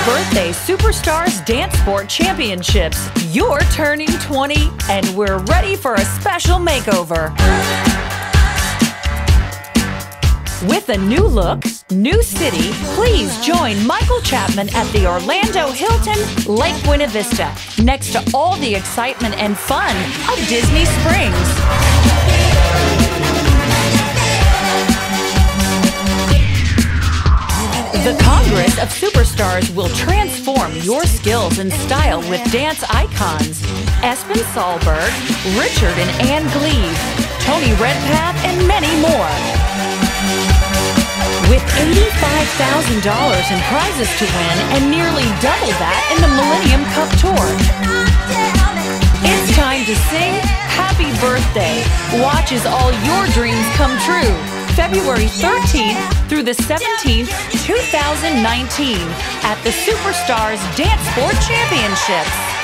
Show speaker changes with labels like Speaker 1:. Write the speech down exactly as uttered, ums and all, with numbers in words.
Speaker 1: birthday Superstars Dance Sport Championships. You're turning twenty and we're ready for a special makeover. With a new look, new city, please join Michael Chapman at the Orlando Hilton, Lake Buena Vista, next to all the excitement and fun of Disney Springs. The Congress of Superstars will transform your skills and style with dance icons Espen Sahlberg, Richard and Ann Gleave, Tony Redpath, and many more. With eighty-five thousand dollars in prizes to win and nearly double that in the Millennium Cup Tour. It's time to sing Happy Birthday. Watch as all your dreams come true. February thirteenth through the seventeenth, two thousand nineteen at the Superstars Dance Sport Championships.